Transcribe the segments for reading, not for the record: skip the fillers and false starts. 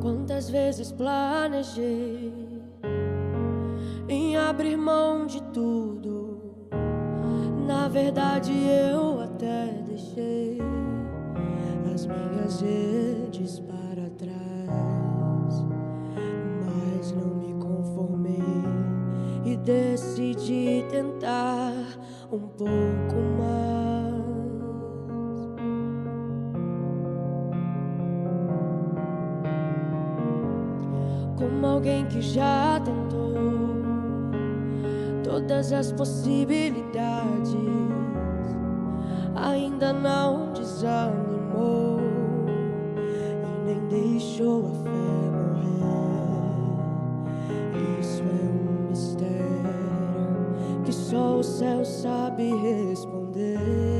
Quantas vezes planejei em abrir mão de tudo. Na verdade eu até deixei as minhas redes para trás, mas não me conformei e decidi tentar um pouco mais. Como alguém que já tentou todas as possibilidades, ainda não desanimou e nem deixou a fé morrer. Isso é um mistério que só o céu sabe responder.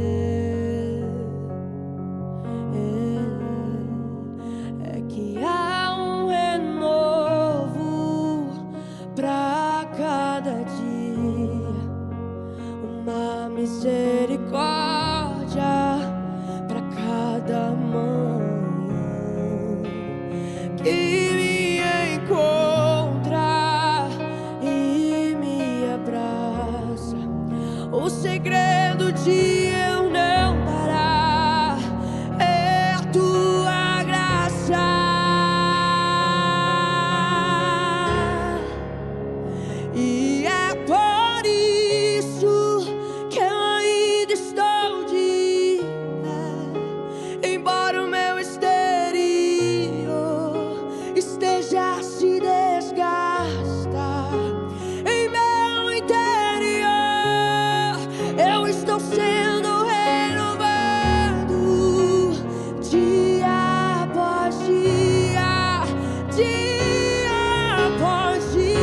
É que há um renovo pra cada dia, uma misericórdia pra cada manhã que me encontra e me abraça. O segredo de eu não parar é a tua graça. E é por isso que eu ainda estou de pé, embora o meu exterior esteja a se desgastar. Em meu interior eu estou sendo renovado dia após dia, dia após dia.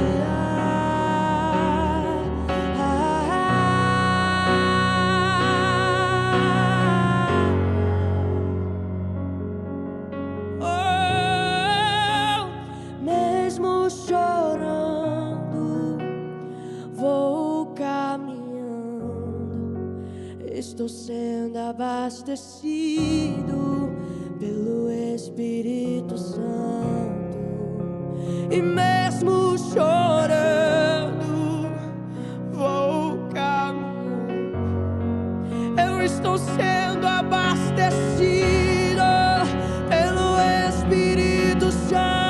Mesmo chorando, vou caminhando, estou sendo abastecido pelo Espírito Santo. E mesmo chorando, vou caminhando, eu estou sendo abastecido pelo Espírito Santo.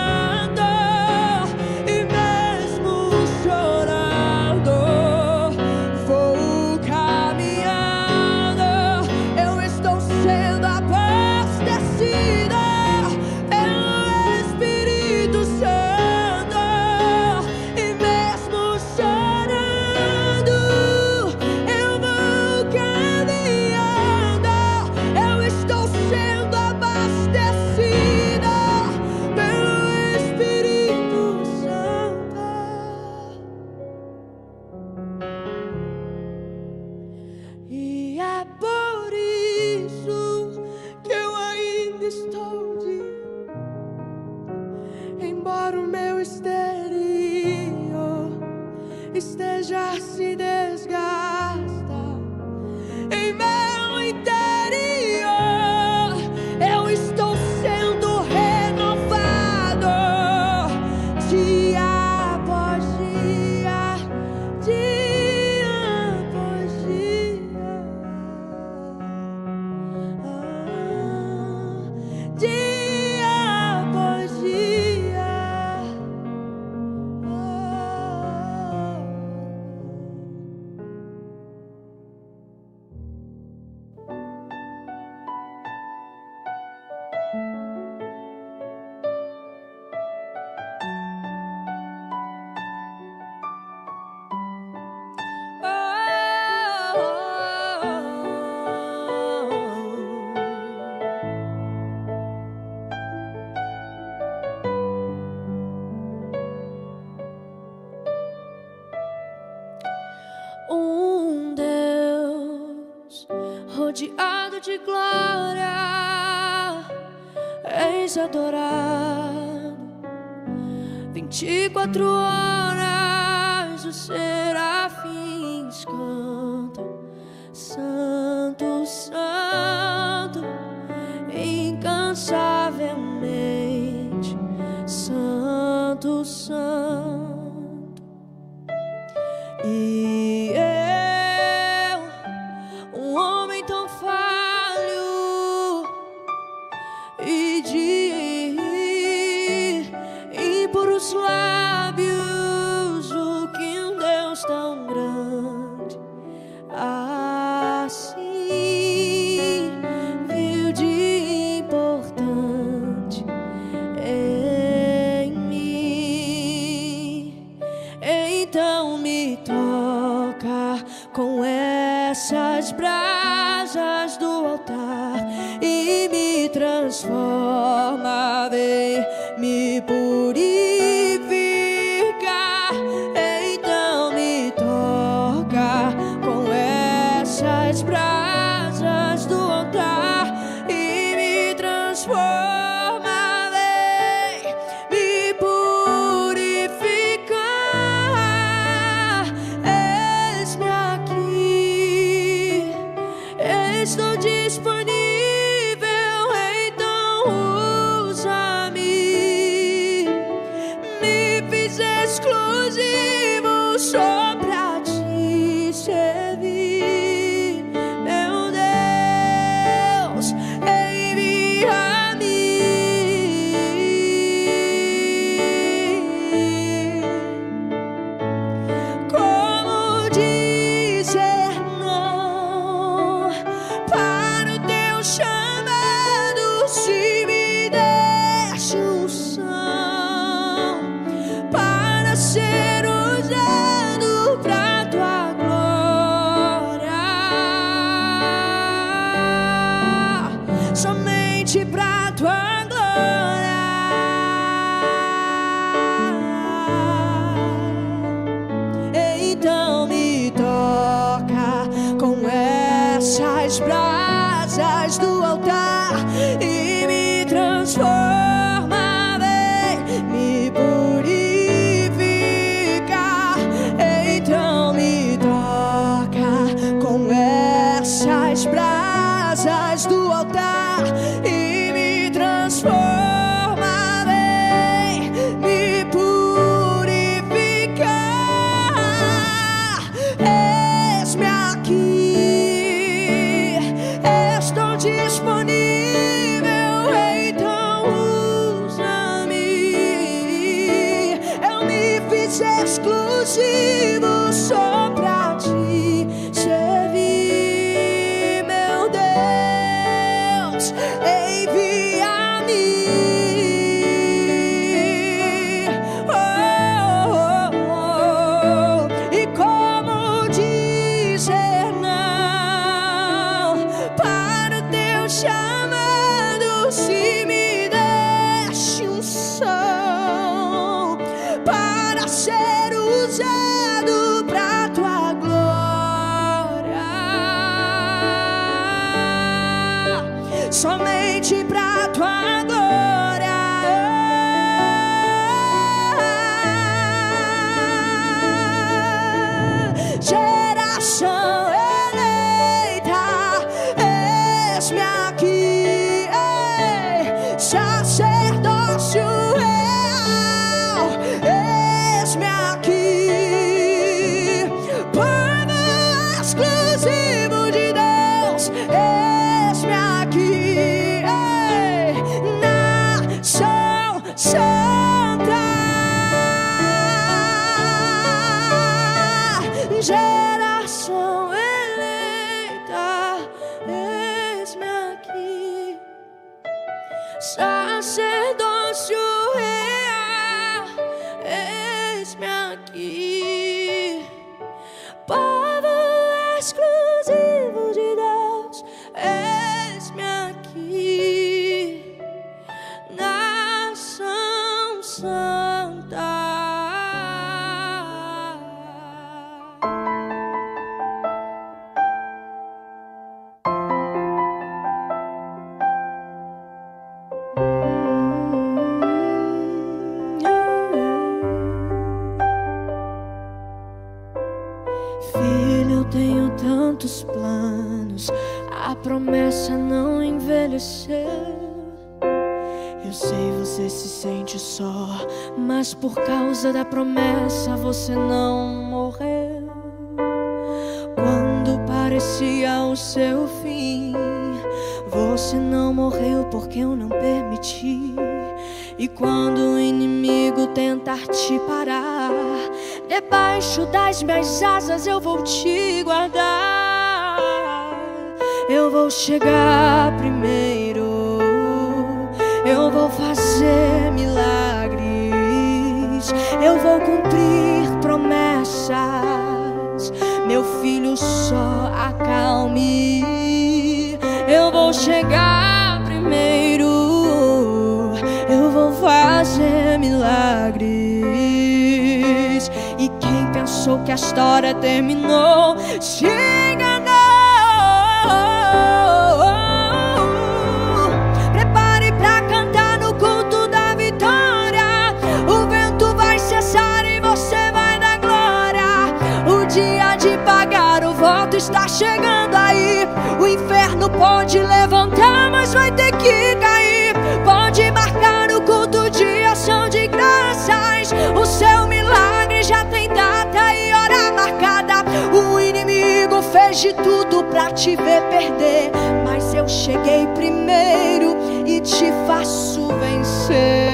E mesmo chorando, vou caminhando, eu estou sendo abastecido pelo Espírito Santo. E mesmo chorando, eu vou caminhando, eu estou sendo abastecido pelo Espírito Santo. E é por isso que eu ainda estou de pé, embora o meu exterior esteja a se desgastar. Em meu interior eu estou sendo renovado dia após dia, dia após dia, dia após dia. Um Deus rodeado de glória, és adorado 24 horas. Os serafins cantam: Santo, Santo, incansavelmente as brasas do altar e me transforma, vem me purificar. Então me toca com essas brasas do altar e me transforma, vem me purificar. Eis-me aqui, estou disponível, então usa-me. Me fiz exclusivo só pra te servir, meu Deus, envia-me. Como dizer não para o teu chamado, se me deste unção para ser usado pra tua glória, somente pra tua glória. Então me toca com essas brasas do altar e me transforma, vem me purificar. Então me toca com essas brasas do altar e me transforma, vem me purificar. Eis-me aqui, estou disponível, então usa-me. Eu me fiz exclusivo só pra te servir, meu Deus, envia-me. E como dizer não para o teu chamado, se me deste unção para ser usado pra tua glória, somente pra tua glória. Geração eleita, eis-me aqui, ei, sacerdócio real, eis-me aqui, povo exclusivo de Deus, eis-me aqui, ei, nação santa, geração eleita, eis-me aqui, sacerdócio real, eis-me aqui, povo exclusivo de Deus, eis-me aqui, nação santa. Filho, eu tenho tantos planos, a promessa não envelheceu. Eu sei, você se sente só, mas por causa da promessa você não morreu. Quando parecia o seu fim, você não morreu porque eu não permiti. E quando o inimigo tentar te parar, debaixo das minhas asas eu vou te guardar. Eu vou chegar primeiro, eu vou fazer milagres, eu vou cumprir promessas. meu filho, só acalme. Eu vou chegar primeiro, eu vou fazer milagres. E quem pensou que a história terminou se enganou. Prepare pra cantar no culto da vitória. O vento vai cessar e você vai dar glória. O dia de pagar o voto está chegando aí. O inferno pode levantar, mas vai ter que cair. Pode marcar o culto de ação de graças. O seu milagre já tem data e hora marcada. O inimigo fez de tudo pra te ver perder, mas eu cheguei primeiro e te faço vencer.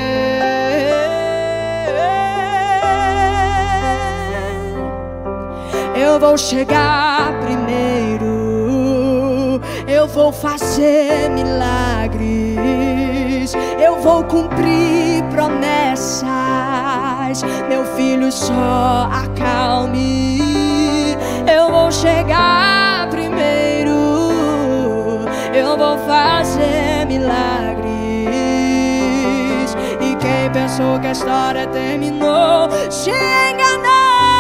Eu vou chegar primeiro, eu vou fazer milagres, eu vou cumprir promessas. Meu filho, só acalme. Eu vou chegar primeiro, eu vou fazer milagres. E quem pensou que a história terminou se enganou.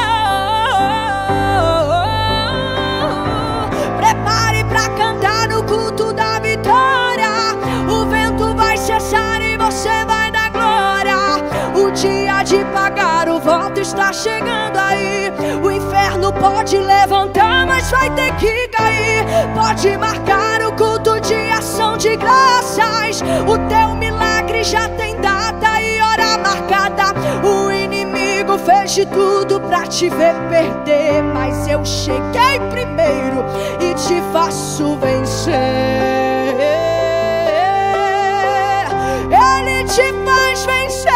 Prepare pra cantar no culto da vitória. O vento vai cessar e você vai dar glória. O dia de pagar o voto está chegando aí. O inferno pode levantar, mas vai ter que cair. Pode marcar o culto de ação de graças. O teu milagre já tem data e hora marcada. O inimigo fez de tudo pra te ver perder, mas eu cheguei primeiro e te faço vencer. Ele te faz vencer.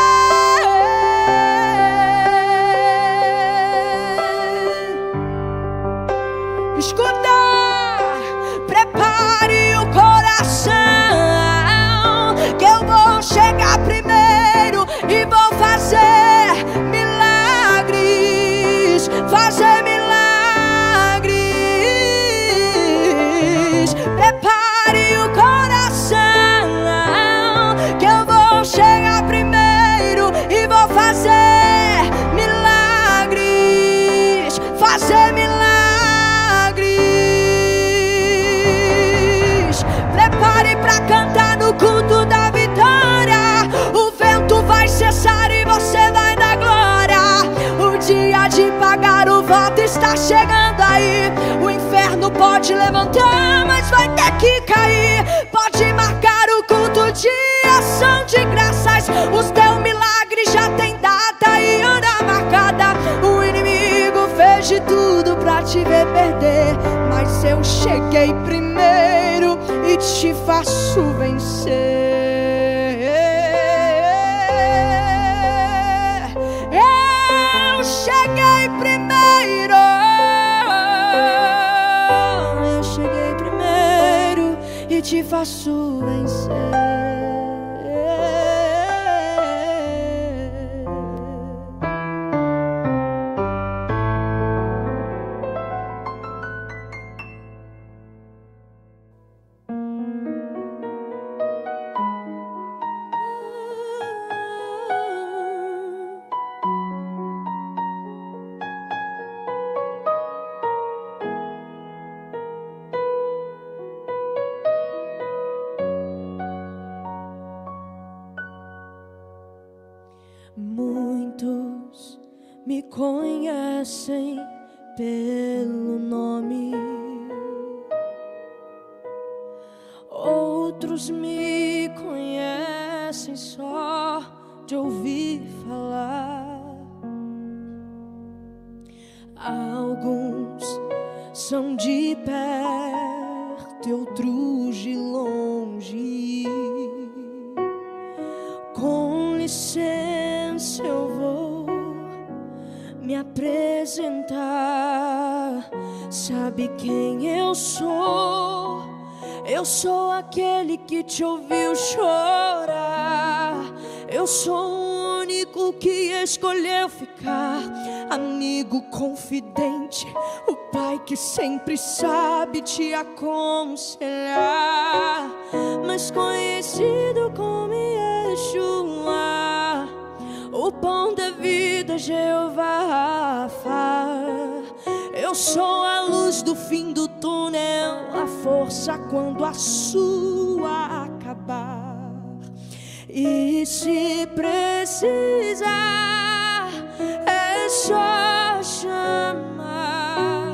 Escuta, prepare o coração, que eu vou chegar primeiro e vou fazer milagres, fazer milagres. Prepare o coração, que eu vou chegar primeiro e vou fazer milagres, fazer milagres. Prepare pra cantar no culto da vitória. O vento vai cessar e você vai dar glória. O dia de pagar o voto está chegando aí. O inferno pode levantar, mas vai ter que cair. Pode marcar o culto de ação de graças. O teu milagre já tem data e hora marcada. O inimigo fez de tudo pra te ver perder, mas eu cheguei primeiro e te faço vencer. Eu cheguei primeiro, eu cheguei primeiro e te faço vencer. Muitos me conhecem pelo nome, outros me conhecem só de ouvir falar. Alguns são de perto e outros de longe. Com licença, eu vou me apresentar. Sabe quem eu sou? Eu sou aquele que te ouviu chorar. Eu sou o único único que escolheu ficar, amigo confidente, o pai que sempre sabe te aconselhar, mas conhecido como Yeshua, o pão da vida, Jeová Rafa. Eu sou a luz do fim do túnel, a força quando a sua acabar. E se precisar, é só chamar.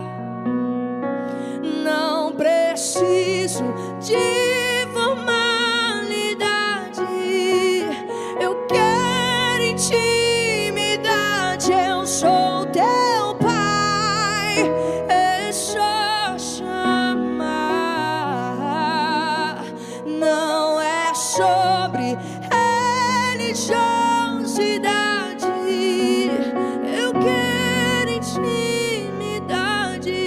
Não preciso de formalidade, eu quero intimidade. Eu sou teu pai, é só chamar. Não é sobre religiosidade, eu quero intimidade.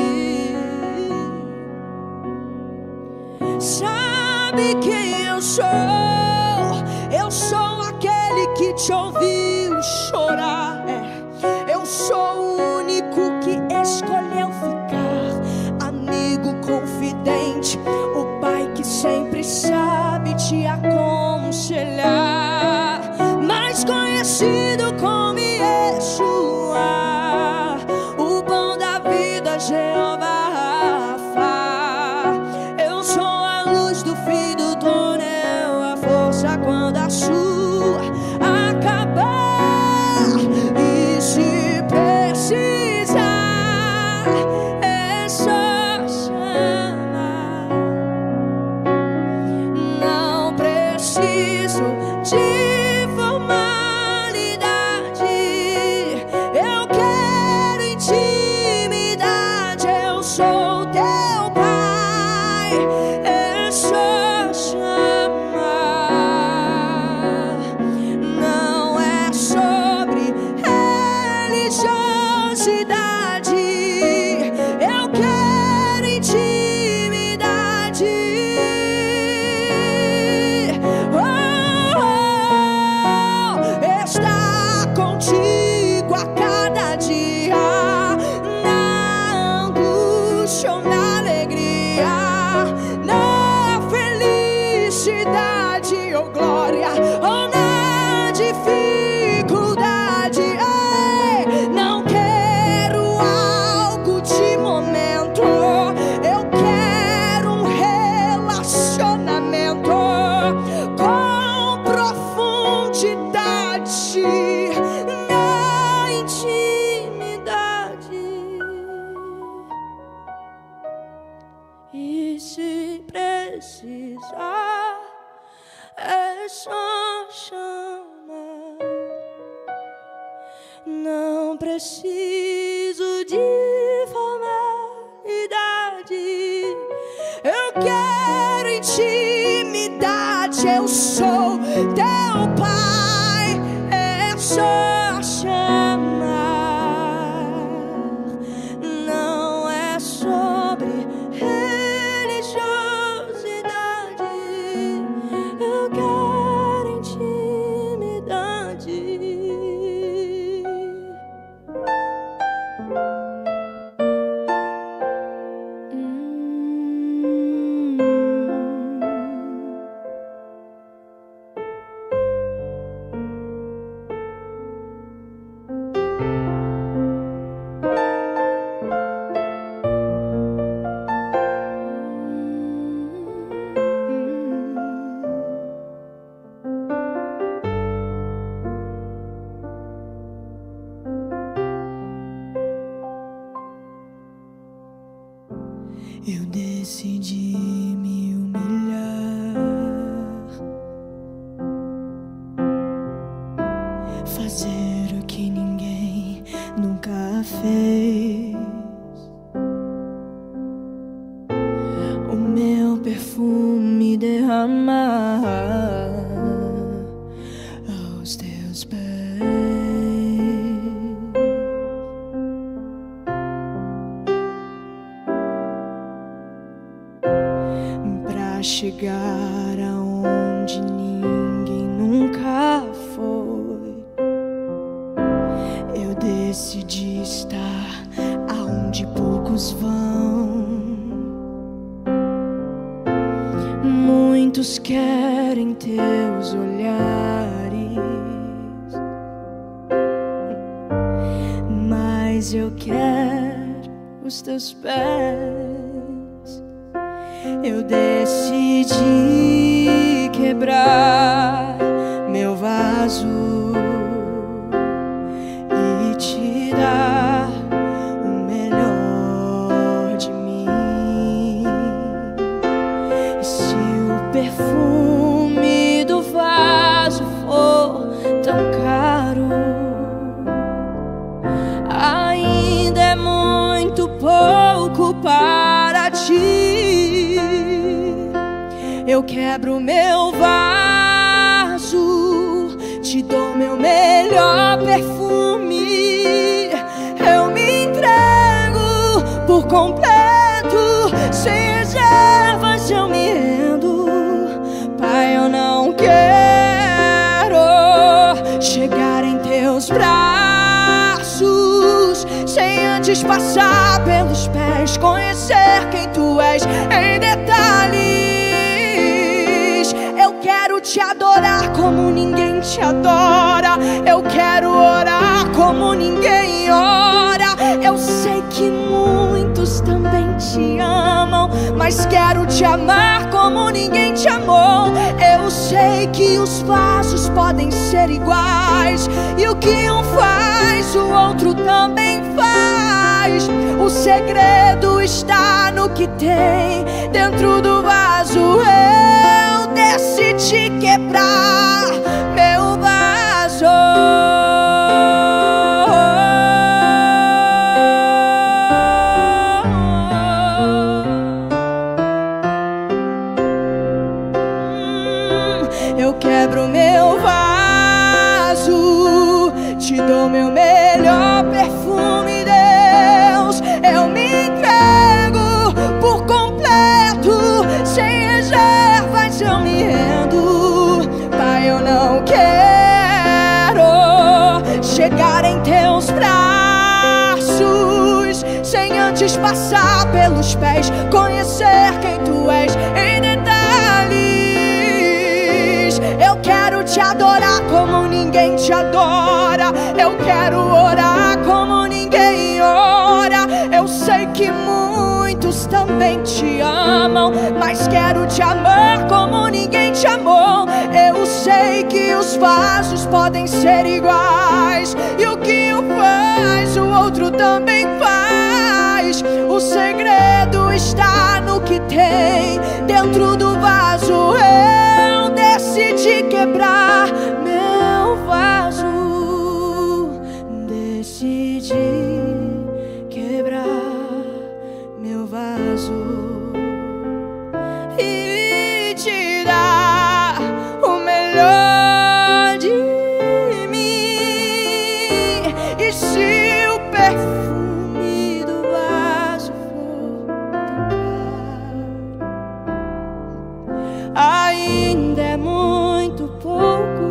Sabe quem eu sou? Eu sou aquele que te ouviu chorar. Eu sou o único que escolheu ficar, amigo confidente, o pai que sempre sabe te aconselhar, mais conhecido como Yeshua, o pão da vida, Jeová Rafa. Eu sou a luz do fim do túnel, a força quando a sua acabar. E se precisar, é só chamar. Não preciso de formalidade, eu quero intimidade. Eu sou teu pai, é só chamar. Não é sobre religiosidade, eu quero intimidade. Está contigo a cada dia, na angústia ou na alegria, na felicidade ou glória, ou na dificuldade. Ei, não quero algo de momento, eu quero um relacionamento com profundidade, na intimidade. E se precisar, é só chamar. Não preciso de formalidade, eu quero intimidade. Eu sou teu pai, é só chamar. Não é sobre religiosidade, eu quero intimidade. Eu decidi me humilhar, fazer o que ninguém nunca fez. O meu perfume derramar aos teus pés. Chegar aonde ninguém nunca foi. teus olhares, mas eu quero os teus pés. Eu decidi quebrar meu vaso e te dar o melhor de mim. E se o perfume do vaso for tão caro, ainda é muito pouco para ti. Eu quebro meu vaso, te dou meu melhor perfume. Eu me entrego por completo, sem reservas eu me rendo. Pai, eu não quero chegar em teus braços sem antes passar pelos pés, conhecer quem tu és em detalhes. Eu quero te adorar como ninguém te adora. Eu quero orar como ninguém ora. Eu sei que muitos também te amam, mas quero te amar como ninguém te amou. Eu sei que os vasos podem ser iguais, e o que um faz, o outro também faz. O segredo está no que tem dentro do vaso. Eu decidi quebrar meu vaso. Eu quebro meu vaso, te dou meu melhor perfume, Deus. Eu me entrego por completo, sem reservas eu me rendo. Pai, eu não quero chegar em teus braços sem antes passar pelos pés, conhecer quem tu és em detalhes. Eu quero te adorar como ninguém te adora. Eu quero orar como ninguém ora. Eu sei que muitos também te amam, mas quero te amar como ninguém te amou. Eu sei que os vasos podem ser iguais, e o que um faz, o outro também faz. O segredo está no que tem dentro do vaso. Eu decidi quebrar meu vaso. Decidi quebrar meu vaso e te dar o melhor de mim. E se o perfume do vaso for tão caro, ainda é muito pouco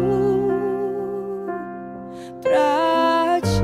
pra ti.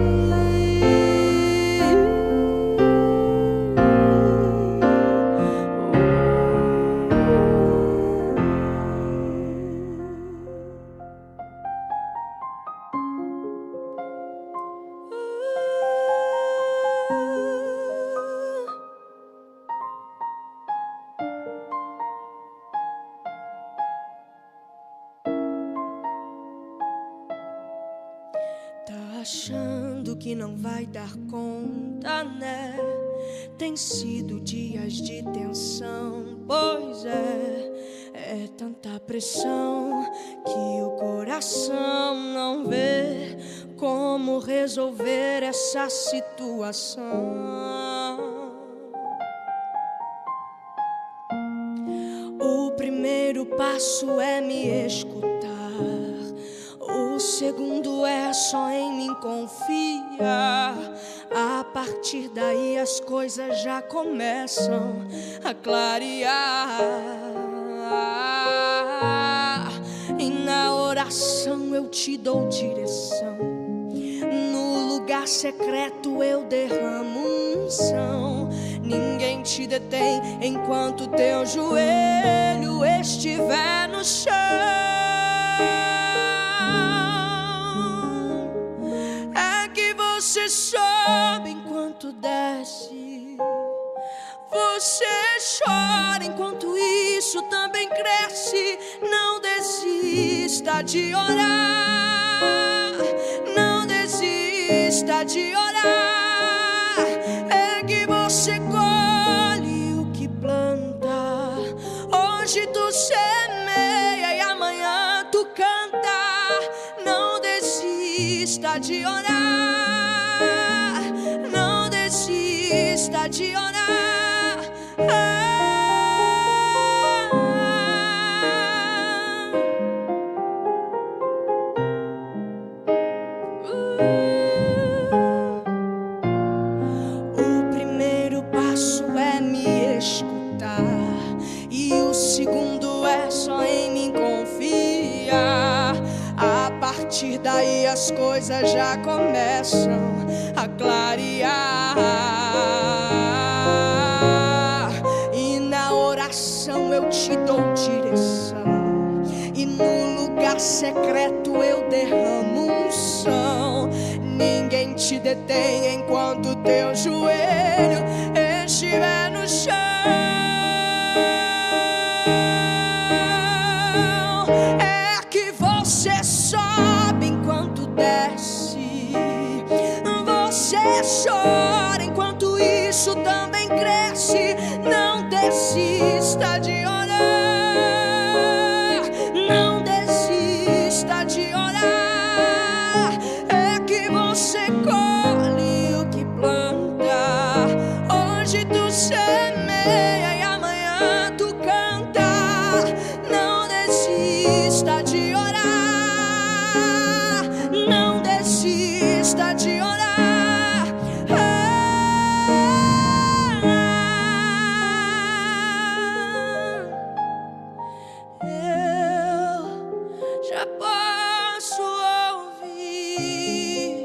Tá achando que não vai dar conta, né? Tem sido dias de tensão, pois é tanta pressão que o coração não vê como resolver essa situação. O primeiro passo é me escutar. O segundo é só em mim confiar. A partir daí as coisas já começam a clarear. E na oração eu te dou direção. No lugar secreto eu derramo unção. ninguém te detém enquanto teu joelho estiver no chão. É que você sobe enquanto desce, você chora enquanto isso também cresce. Não desista de orar, não desista de orar. É que você colhe o que planta. Hoje tu semeia e amanhã tu canta. Não desista de orar, não desista de orar. O primeiro passo é me escutar, e o segundo é só em mim confiar. A partir daí as coisas já começam a clarear. E na oração eu te dou direção, e no lugar secreto eu derramo unção. Ninguém te detém enquanto teu joelho estiver no chão. É que você sobe enquanto desce, você chora enquanto isso também cresce. Não desista de orar, não desista de orar. É que você colhe o que planta. Hoje tu semeia e amanhã tu canta. Não desista de orar, não desista de orar. Eu já posso ouvir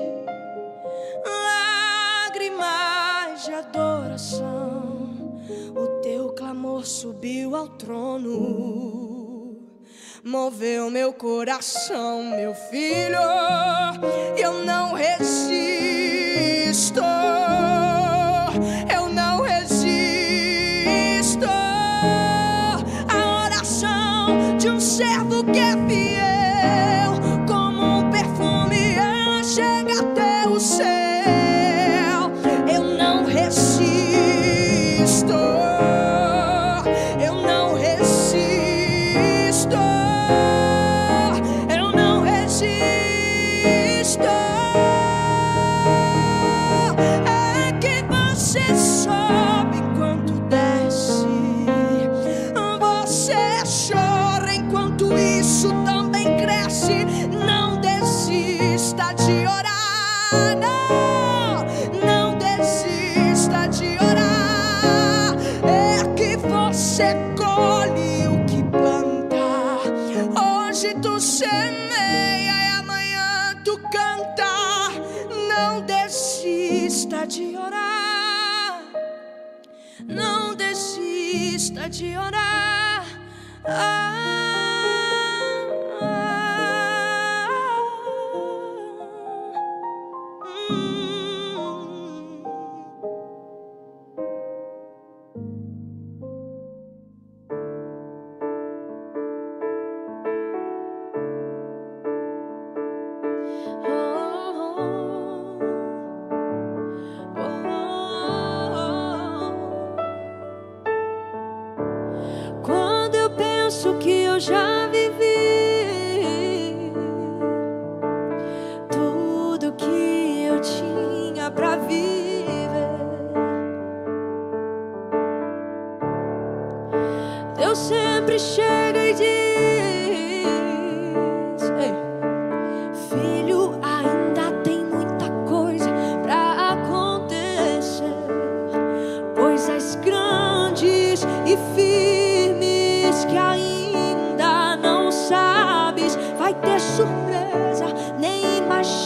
lágrimas de adoração. O teu clamor subiu ao trono, moveu meu coração, meu filho. Eu não resisto, eu não resisto. A oração de um servo que é fiel, como um perfume, ela chega até o céu. Eu não resisto, eu não resisto, eu não resisto. É que você sobe enquanto desce, você chora enquanto isso também cresce. Não desista de orar, não desista de orar. É que você colhe o que planta. Hoje tu semeia e amanhã tu canta. Não desista de orar, não desista de orar. Quando eu penso que eu já vivi tudo que eu tinha pra viver, Deus sempre chega e diz: ei, filho, ainda tem muita coisa pra acontecer, coisas grandes e firmes que ainda não sabes. Vai ter surpresa, nem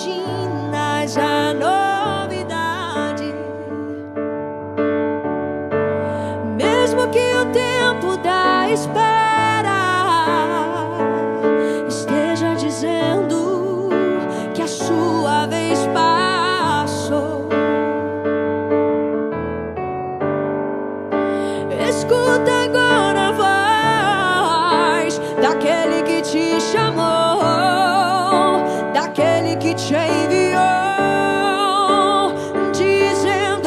imaginas a novidade. que te chamou, daquele que te enviou, dizendo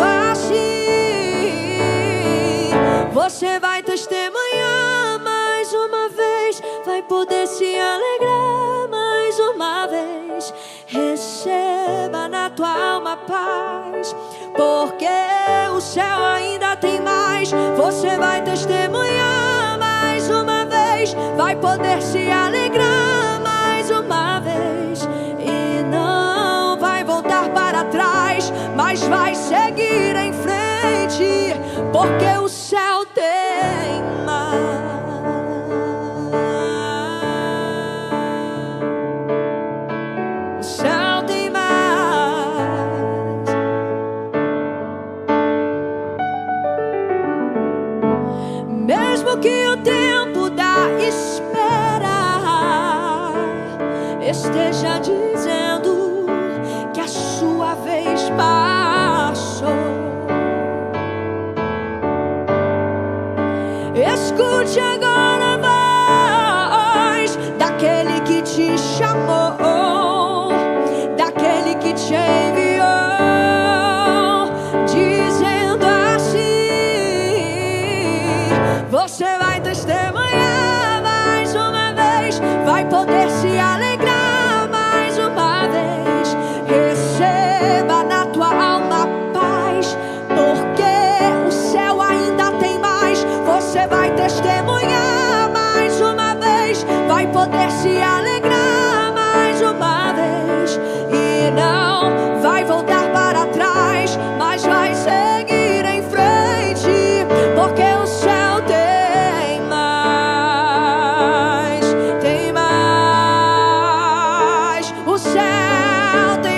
assim: você vai testemunhar mais uma vez, vai poder se alegrar mais uma vez. Receba na tua alma paz, porque o céu ainda tem mais. Você vai testemunhar mais uma vez, vai poder se alegrar mais uma vez, e não vai voltar para trás, mas vai seguir em frente, porque o céu tem mais. O céu tem mais. Mesmo que o tempo da espera esteja dizendo que a sua vez passou, escute agora a voz daquele que te chamou, daquele que te enviou, dizendo assim: você vai testemunhar mais uma vez, vai poder se alegrar mais uma vez. Receba na tua alma paz, porque o céu ainda tem mais. Você vai testemunhar mais uma vez, vai poder se alegrar mais uma vez, e não vai voltar para trás, mas vai seguir em frente, porque o céu tem mais, tem mais. O céu tem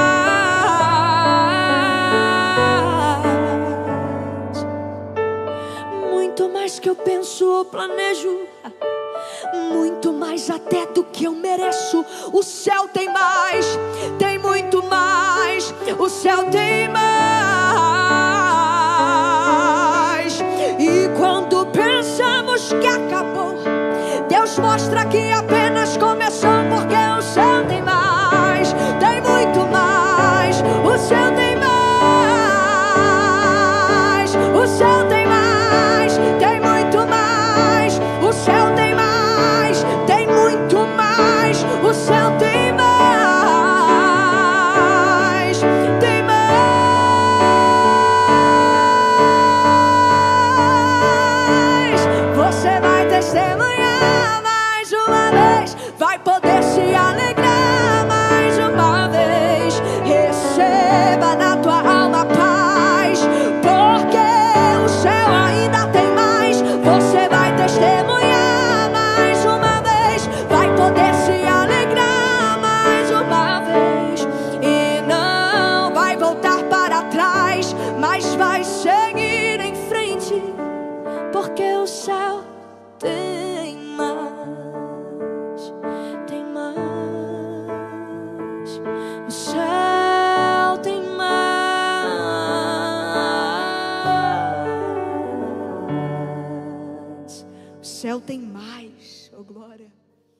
mais, muito mais que eu penso ou planejo, muito mais até do que eu mereço. O céu tem mais, tem muito mais. O céu tem mais. E quando pensamos que acabou, Deus mostra que apenas começou, porque o céu tem mais, tem muito mais. O céu tem mais, o céu tem mais, tem muito mais. O céu tem mais, tem muito mais. O céu tem mais, tem mais. Você vai testemunhar mais uma vez, vai poder se alegrar mais uma vez. Receba na tua alma paz, porque o céu ainda tem mais. Você vai testemunhar mais uma vez, vai poder se alegrar mais uma vez, e não vai voltar para trás, mas vai seguir em frente, porque o céu tem mais, tem mais. O céu tem mais. O céu tem mais, oh glória.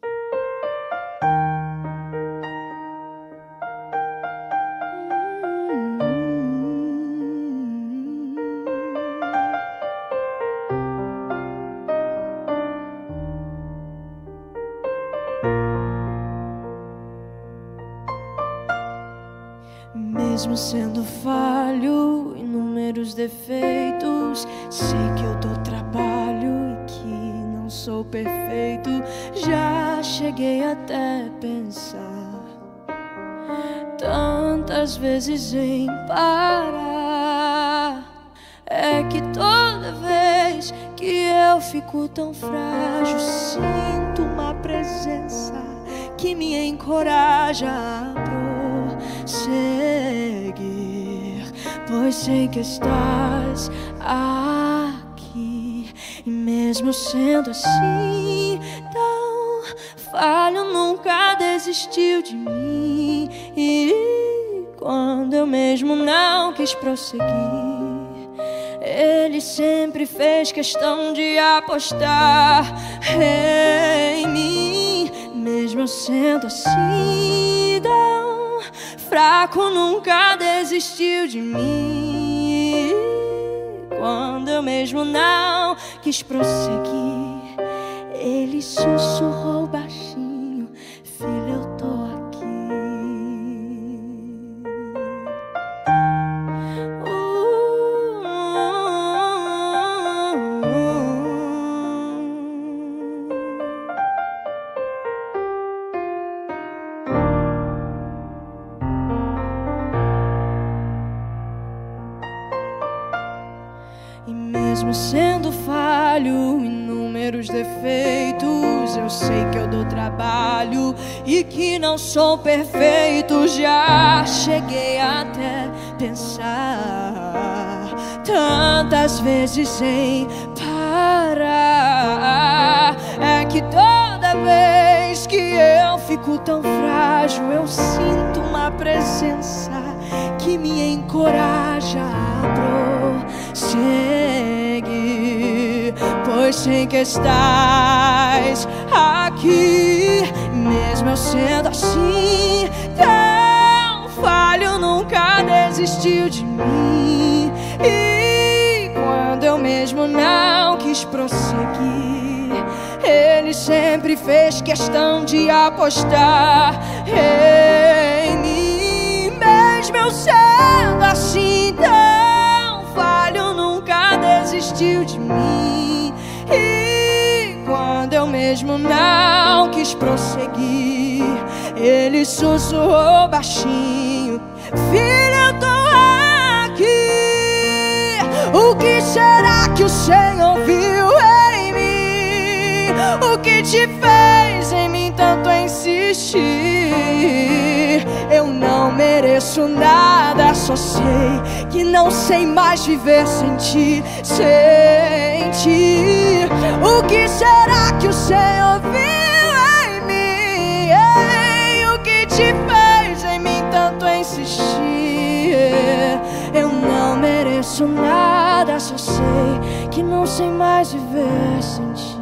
Mesmo sendo falho, inúmeros defeitos, sei que eu dou trabalho e que não sou perfeito. Já cheguei até pensar tantas vezes em parar. É que toda vez que eu fico tão frágil, sinto uma presença que me encoraja a prosseguir, pois sei que estás aqui. E mesmo sendo assim tão falho, nunca desistiu de mim. E quando eu mesmo não quis prosseguir, Ele sempre fez questão de apostar em mim. mesmo sendo assim tão fraco, nunca desistiu de mim. Quando eu mesmo não quis prosseguir, ele sussurrou baixinho: filho, eu tô aqui. E mesmo sendo falho, inúmeros defeitos, eu sei que eu dou trabalho e que não sou perfeito. Já cheguei até pensar tantas vezes sem parar. É que toda vez que eu fico tão frágil, eu sinto uma presença que me encoraja a prosseguir, pois sei que estás aqui. Mesmo eu sendo assim tão falho, nunca desistiu de mim. E quando eu mesmo não quis prosseguir, ele sempre fez questão de apostar em mim. Mesmo eu sendo assim tão falho, nunca desistiu de mim. E quando eu mesmo não quis prosseguir, ele sussurrou baixinho: filho, eu tô aqui. O que será que o Senhor viu em mim? O que te fez em mim tanto insistir? Eu não mereço nada, só sei que não sei mais viver sem ti, sem ti. O que será que o Senhor viu em mim? Ei, o que te fez em mim tanto insistir? Eu não mereço nada, só sei que não sei mais viver sem ti.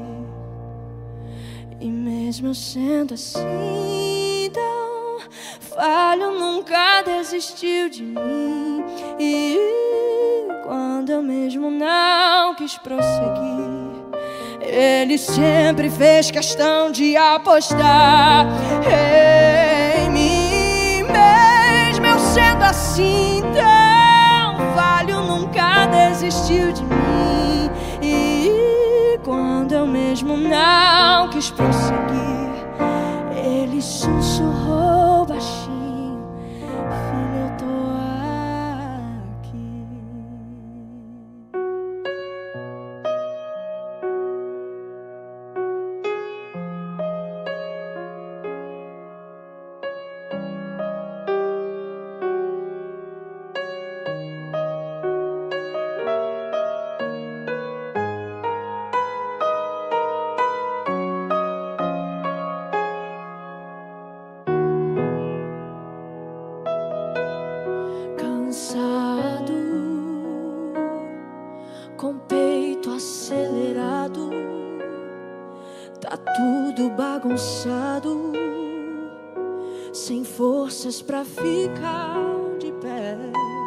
E mesmo sendo assim tão falho, nunca desistiu de mim. E quando eu mesmo não quis prosseguir, ele sempre fez questão de apostar em mim. Mesmo eu sendo assim tão falho, nunca desistiu de mim. E quando eu mesmo não quis prosseguir, ele sussurrou baixinho: filho, eu tô aqui. Cansado, com peito acelerado, tá tudo bagunçado, sem forças pra ficar de pé,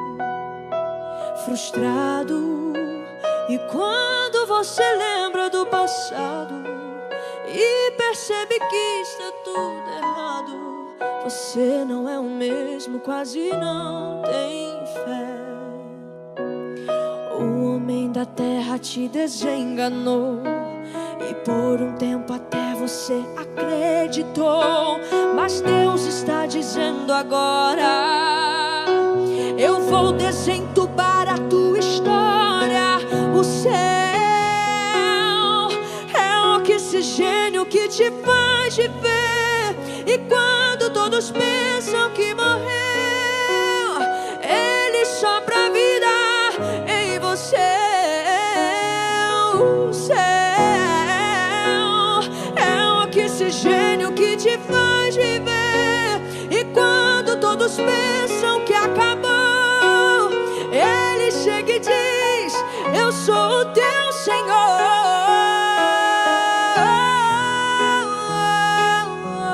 frustrado. E quando você lembra do passado e percebe que está tudo errado, você não é o mesmo, quase não tem fé. O homem da terra te desenganou e por um tempo até você acreditou. Mas Deus está dizendo agora: eu vou desentubar a tua história. O céu é oxigênio que te faz viver. E quando todos pensam que morreu, ele sopra vida em você. O céu é oxigênio que te faz viver. E quando todos pensam que acabou, ele chega e diz: eu sou o teu Senhor.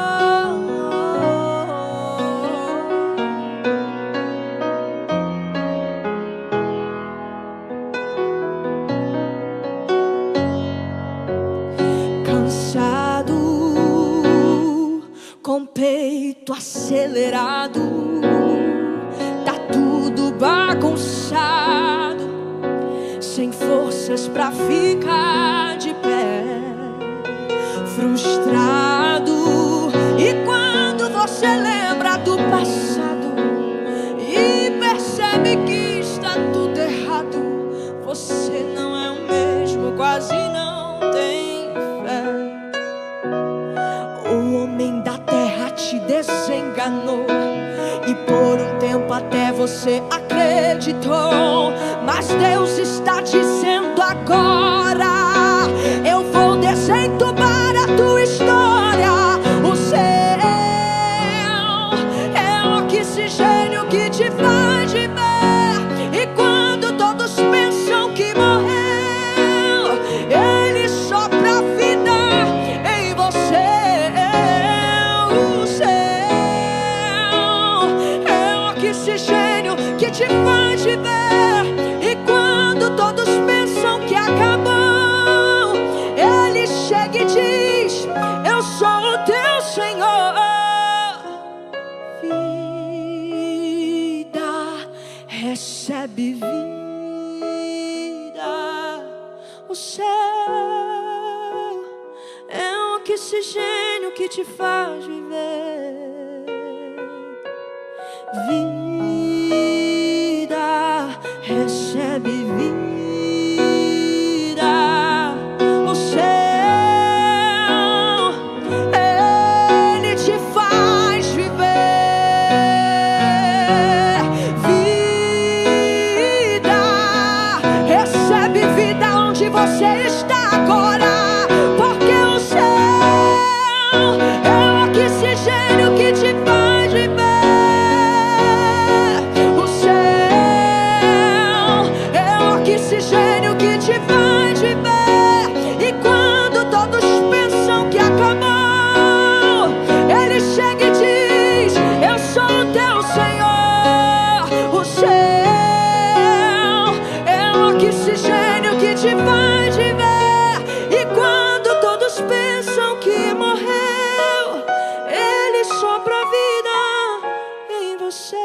com o peito acelerado, tá tudo bagunçado, sem forças pra ficar de pé, frustrado. E quando você lembra do passado e percebe que está tudo errado, você não é o mesmo, quase não tem fé. O homem da terra te desenganou e por um tempo até você acreditou, mas Deus está dizendo agora: eu vou desentubar a tua história. O céu é o oxigênio que te faz viver, e quando todos pensam que morreu, Ele sopra vida em você. O céu é o oxigênio que te faz viver, e quando todos pensam que acabou, Ele chega e diz: eu sou o teu Senhor. Vida, recebe vida. O céu é o oxigênio que te faz viver. Vida, recebe vida. O céu, Ele te faz viver. Vida, recebe vida onde você está agora, porque o céu é o oxigênio que te faz viver. Oxigênio que te faz viver, e quando todos pensam que acabou, Ele chega e diz: eu sou o teu Senhor. O céu é o oxigênio que te faz viver, e quando todos pensam que morreu, Ele sopra vida em você.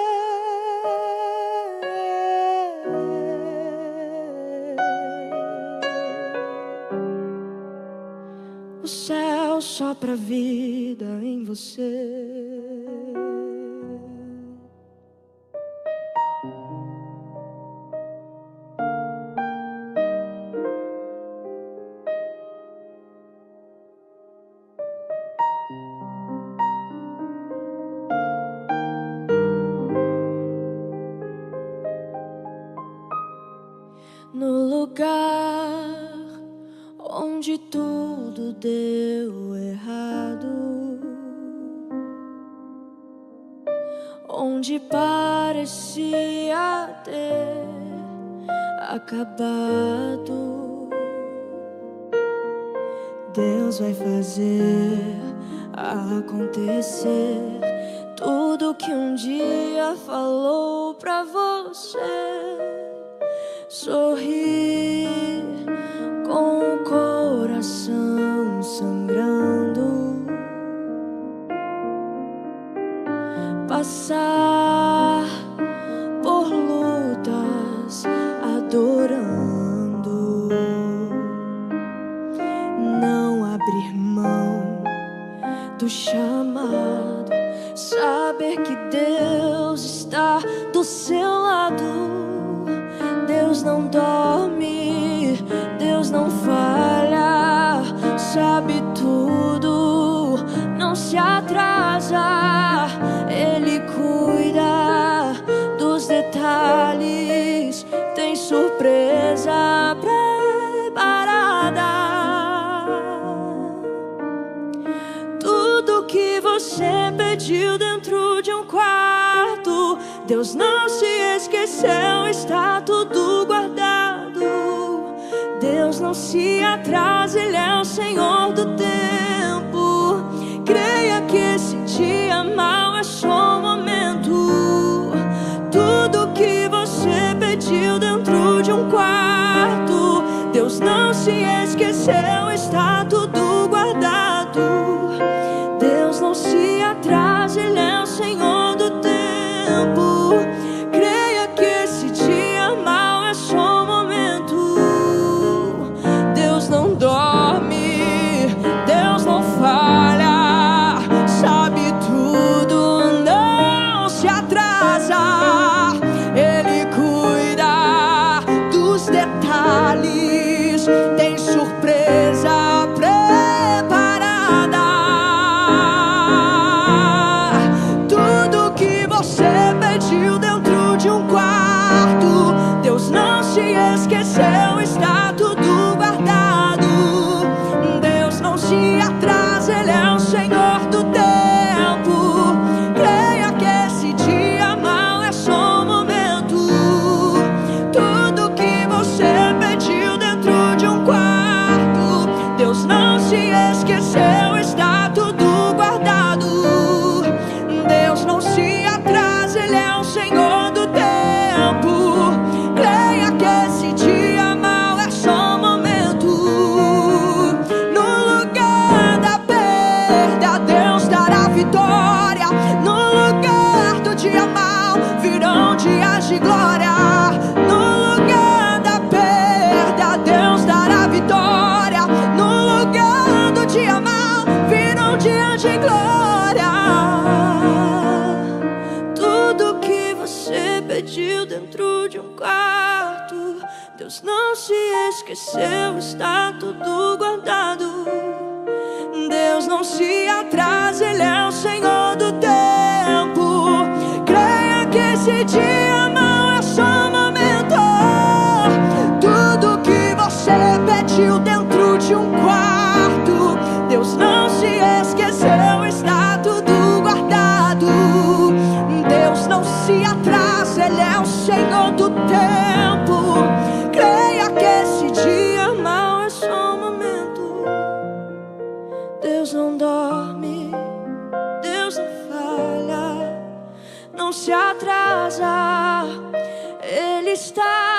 O céu sopra vida em você. No lugar onde tudo deu errado, onde parecia ter acabado, Deus vai fazer acontecer tudo que um dia falou pra você. Sorrir com o coração sangrando, passar por lutas adorando, não abrir mão do chamado, saber que Deus está do seu lado. Deus não dorme, Deus não falha, sabe tudo, não se atrasa. Ele cuida dos detalhes, tem surpresa preparada. Tudo que você pediu dentro de um quarto, Deus não se esqueceu, está tudo guardado. Deus não se atrasa, Ele é o Senhor do tempo. Creia que esse dia mau é só um momento. Tudo que você pediu dentro de um quarto, Deus não se esqueceu, está tudo guardado. Deus não se atrasa, Ele é o Senhor do tempo. Creia que esse dia mau é só um momento. Deus não dorme, Deus não falha, sabe tudo, não se atrasa. Ele cuida dos detalhes, tem surpresa preparada. Tudo que você pediu dentro de um quarto, Deus não se esqueceu, está tudo guardado. Deus não se atrasa, Ele é o Senhor do tempo. Creia que esse dia mau é só um momento. Tudo que você pediu dentro de um quarto, Deus não se esqueceu, está tudo guardado. Deus não se atrasa, Ele é o Senhor do tempo. Creia que esse dia mau é só um momento. No lugar da perda, Deus dará vitória. No lugar do dia mau, virão dias de glória. No lugar da perda, Deus dará vitória. No lugar do dia mau, virão dias de glória. Tudo que você pediu dentro de um quarto, Deus não se esqueceu, está tudo guardado. Deus não se atrasa, Ele é o Senhor do tempo. Creia que esse dia mau é só um momento. Tudo que você pediu dentro de um quarto, Deus não se esqueceu, está tudo guardado. Deus não se atrasa, Ele é o Senhor do tempo. Creia que esse dia mau é só um momento. Deus não dorme, Deus não falha, não se atrasa, Ele está